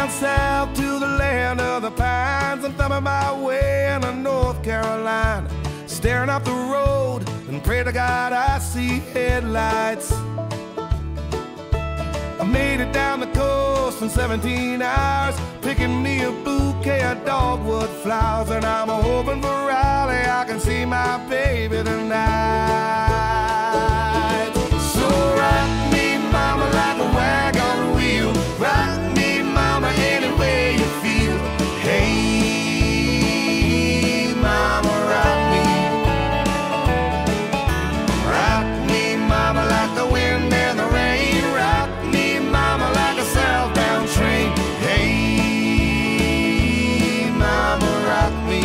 down south to the land of the pines. I'm thumbing my way into North Carolina, staring up the road and pray to God I see headlights. I made it down the coast in 17 hours, picking me a bouquet of dogwood flowers, and I'm hoping for Raleigh I can see my baby tonight. So rock me, mama, like a wagon wheel. Rock me, mama, any way you feel. Hey, mama, rock me. Rock me, mama, like the wind and the rain. Rock me, mama, like a southbound train. Hey, mama, rock me.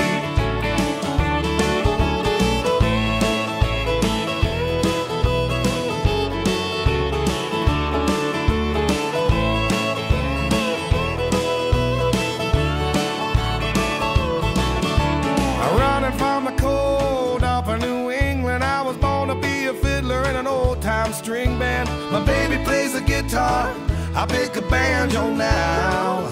Running from the cold up in New England, I was born to be a fiddler in an old-time string band. My baby plays the guitar, I pick a banjo now.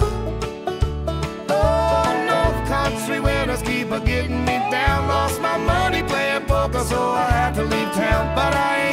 Oh, North Country winters keep a getting me down. Lost my money playing poker, so I had to leave town, but I ain't